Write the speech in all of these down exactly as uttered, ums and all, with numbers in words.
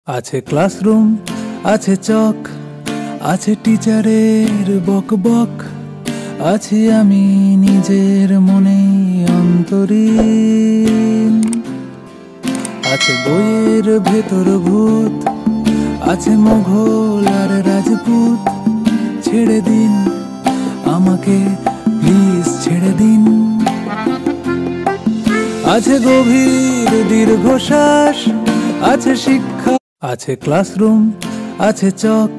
আছে ক্লাসরুম, আছে চক, আছে টিচারের বক বক, আছি আমি নিজের মনে অন্তরীণ। আছে বইয়ের ভেতর ভূত, আছে মোঘল আর রাজপুত। ছেড়ে দিন আমাকে, প্লিজ ছেড়ে দিন। আছে গভীর দীর্ঘশ্বাস, আছে শিক্ষা, আছে ক্লাসরুম, আছে চক।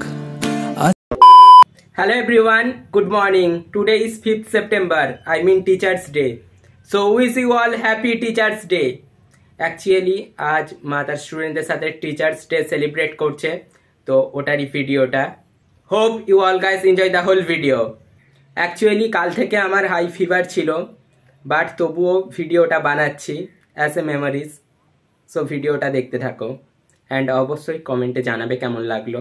Hello everyone, good morning. Today is fifth September, I mean Teachers Day. So wish you all happy Teachers Day. Actually আজ মা তার স্টুডেন্টদের সাথে টিচার্স ডে সেলিব্রেট করছে, তো ওটারই ভিডিওটা। Hope you all guys enjoy the whole video. Actually কাল থেকে আমার হাই ফিভার ছিল, বাট তবুও ভিডিওটা বানাচ্ছি অ্যাজ এ মেমোরিজ। সো ভিডিওটা দেখতে থাকো অ্যান্ড অবশ্যই কমেন্টে জানাবে কেমন লাগলো।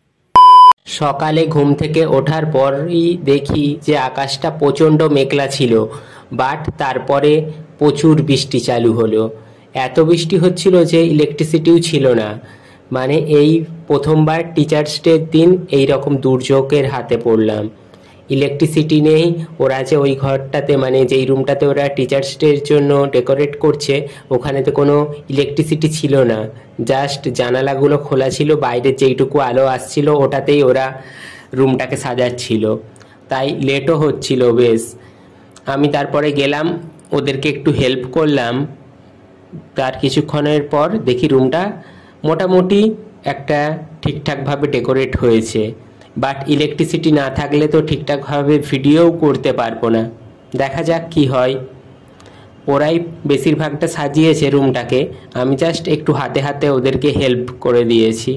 সকালে ঘুম থেকে ওঠার পরই দেখি যে আকাশটা প্রচণ্ড মেঘলা ছিল, বাট তারপরে প্রচুর বৃষ্টি চালু হলো। এত বৃষ্টি হচ্ছিল যে ইলেকট্রিসিটিও ছিল না। মানে এই প্রথমবার টিচার্স ডের দিন এই রকম দুর্যোগের হাতে পড়লাম। ইলেকট্রিসিটি নেই, ওরা যে ওই ঘরটাতে মানে যেই রুমটাতে ওরা টিচার্স ডের জন্য ডেকোরেট করছে ওখানেতে কোনো ইলেকট্রিসিটি ছিল না, জাস্ট জানালাগুলো খোলা ছিল, বাইরের যেইটুকু আলো আসছিল ওটাতেই ওরা রুমটাকে সাজাচ্ছিল, তাই লেটও হচ্ছিল বেশ। আমি তারপরে গেলাম, ওদেরকে একটু হেল্প করলাম। তার কিছুক্ষণের পর দেখি রুমটা মোটামুটি একটা ঠিকঠাকভাবে ডেকোরেট হয়েছে, বাট ইলেকট্রিসিটি না থাকলে তো ঠিকঠাকভাবে ভিডিওও করতে পারবো না। দেখা যাক কি হয়। ওরাই বেশিরভাগটা সাজিয়েছে রুমটাকে, আমি জাস্ট একটু হাতে হাতে ওদেরকে হেল্প করে দিয়েছি।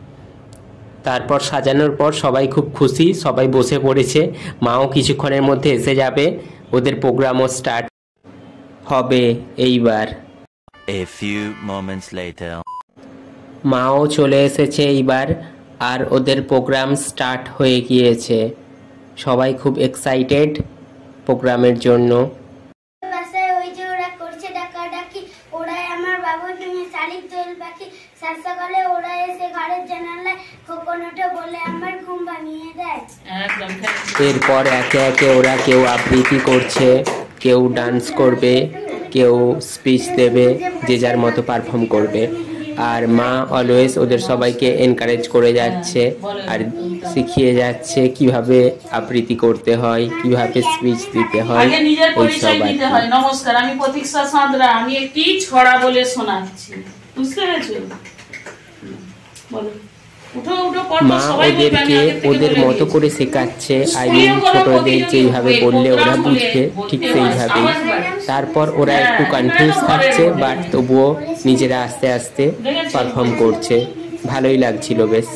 তারপর সাজানোর পর সবাই খুব খুশি, সবাই বসে পড়েছে। মাও কিছুক্ষণের মধ্যে এসে যাবে, ওদের প্রোগ্রামও স্টার্ট হবে এইবার। A few moments later. মাও চলে এসেছে এইবার, আর ওদের প্রোগ্রাম স্টার্ট হয়ে গিয়েছে। সবাই খুব এক্সাইটেড প্রোগ্রামের জন্য। বাসায় ওই যে ওরা করছে ডাকাডাকি, ওরাই আমার বাবু তুমি শালিক দোল পাখি। সাত সকালে ওরা এসে ঘরের জানালায় কোকোনাটে বলে আমার ঘুম ভাঙিয়ে দেয়। এরপর একে একে ওরা কেউ আবৃত্তি করছে, কেউ ডান্স করবে, কেউ স্পিচ দেবে, যে যার মতো পারফর্ম করবে। আর মা অলওয়েজ ওদের সবাইকে এনকারেজ করে যাচ্ছে আর শিখিয়ে যাচ্ছে কিভাবে আবৃত্তি করতে হয়, কিভাবে স্পিচ দিতে হয়। নিজের পরিচয় দিতে হয়। নমস্কার, আমি প্রতীক্ষা সাঁতরা, আমি একটি ছড়া বলে শোনাচ্ছি। বুঝতে পেরেছো? বলো। মা ওদেরকে ওদের মতো করে শেখাচ্ছে, আই মিন ছোটদের যেইভাবে বললে ওরা বুঝবে ঠিক সেইভাবেই। তারপর ওরা একটু কনফিউজ থাকছে, বাট তবুও নিজেরা আস্তে আস্তে পারফর্ম করছে। ভালোই লাগছিল বেশ।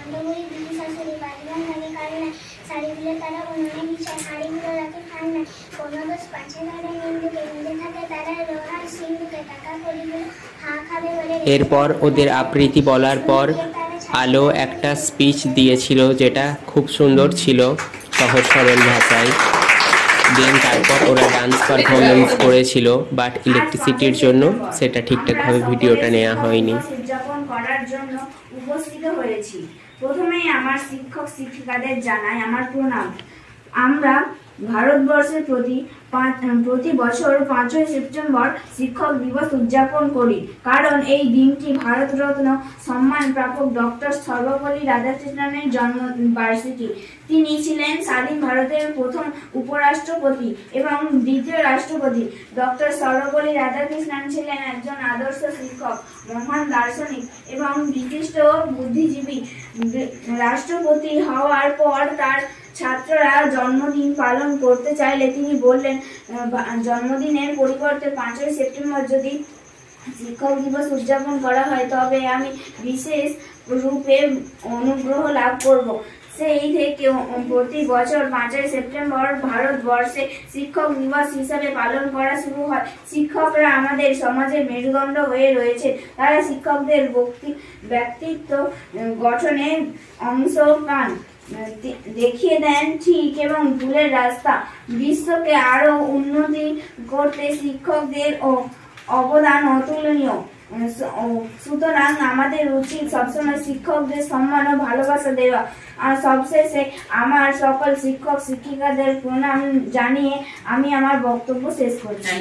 এরপর ওদের আবৃত্তি বলার পর আলো একটা স্পিচ দিয়েছিল, যেটা খুব সুন্দর ছিল, সহজ সরল ভাষায়। দেন তারপর ওরা ডান্স পারফরমেন্স করেছিল, বাট ইলেকট্রিসিটির জন্য সেটা ঠিকঠাকভাবে ভিডিওটা নেওয়া হয়নি। উদযাপন করার জন্য উপস্থিত হয়েছি। প্রথমেই আমার শিক্ষক শিক্ষিকাদের জানাই আমার প্রণাম। আমরা ভারতবর্ষের প্রতি প্রতি বছর পাঁচই সেপ্টেম্বর শিক্ষক দিবস উদযাপন করি, কারণ এই দিনটি ভারতরত্ন সম্মান প্রাপক ডক্টর সর্বপল্লী রাধাকৃষ্ণনের জন্মবার্ষিকী। তিনি ছিলেন স্বাধীন ভারতের প্রথম উপরাষ্ট্রপতি এবং দ্বিতীয় রাষ্ট্রপতি। ডক্টর সর্বপল্লী রাধাকৃষ্ণন ছিলেন একজন আদর্শ শিক্ষক, মহান দার্শনিক এবং বিশিষ্ট বুদ্ধিজীবী। রাষ্ট্রপতি হওয়ার পর তার ছাত্ররা জন্মদিন পালন করতে চাইলে তিনি বললেন, জন্মদিনের পরিবর্তে পাঁচই সেপ্টেম্বর যদি শিক্ষক দিবস উদযাপন করা হয় তবে আমি বিশেষ রূপে অনুগ্রহ লাভ করব। সেই থেকে প্রতি বছর পাঁচই সেপ্টেম্বর ভারতবর্ষে শিক্ষক দিবস হিসাবে পালন করা শুরু হয়। শিক্ষকরা আমাদের সমাজের মেরুদণ্ড হয়ে রয়েছে। তারা শিক্ষকদের ব্যক্তিত্ব গঠনে অংশ পান, দেখিয়ে দেন ঠিক এবং ভুলের রাস্তা। বিশ্বকে আরো উন্নতি করতে শিক্ষকদের অবদান অতুলনীয়। সুতরাং আমাদের উচিত সবসময় শিক্ষকদের সম্মান ও ভালোবাসা দেওয়া। আর সবশেষে আমার সকল শিক্ষক শিক্ষিকাদের প্রণাম জানিয়ে আমি আমার বক্তব্য শেষ করছি।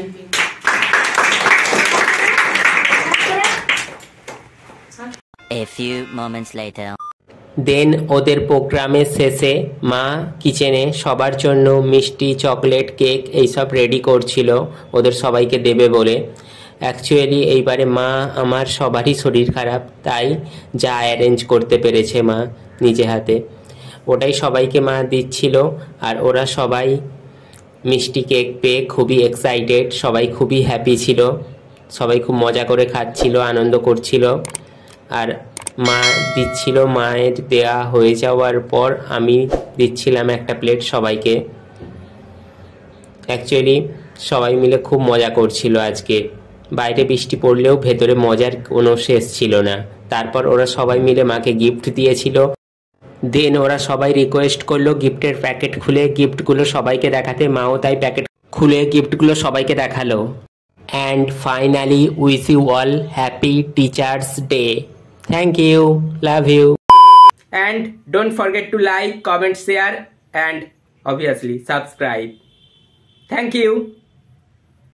A few moments later. দেন ওদের প্রোগ্রামের শেষে মা কিচেনে সবার জন্য মিষ্টি, চকলেট, কেক এইসব রেডি করছিল ওদের সবাইকে দেবে বলে। অ্যাকচুয়ালি এইবারে মা আমার সবারই শরীর খারাপ, তাই যা অ্যারেঞ্জ করতে পেরেছে মা নিজে হাতে ওটাই সবাইকে মা দিচ্ছিল। আর ওরা সবাই মিষ্টি কেক পেয়ে খুবই এক্সাইটেড, সবাই খুবই হ্যাপি ছিল, সবাই খুব মজা করে খাচ্ছিল, আনন্দ করছিল। আর মা দিচ্ছিল, মায়ের দেয়া হয়ে যাওয়ার পর আমি দিচ্ছিলাম একটা প্লেট সবাইকে। অ্যাকচুয়ালি সবাই মিলে খুব মজা করছিল আজকে। বাইরে বৃষ্টি পড়লেও ভেতরে মজার কোনো শেষ ছিল না। তারপর ওরা সবাই মিলে মাকে গিফট দিয়েছিল। দেন ওরা সবাই রিকোয়েস্ট করলো গিফটের প্যাকেট খুলে গিফটগুলো সবাইকে দেখাতে। মাও তাই প্যাকেট খুলে গিফটগুলো সবাইকে দেখালো। And finally wish you all happy teachers day. Thank you. Love you. And don't forget to like, comment, share and obviously subscribe. Thank you.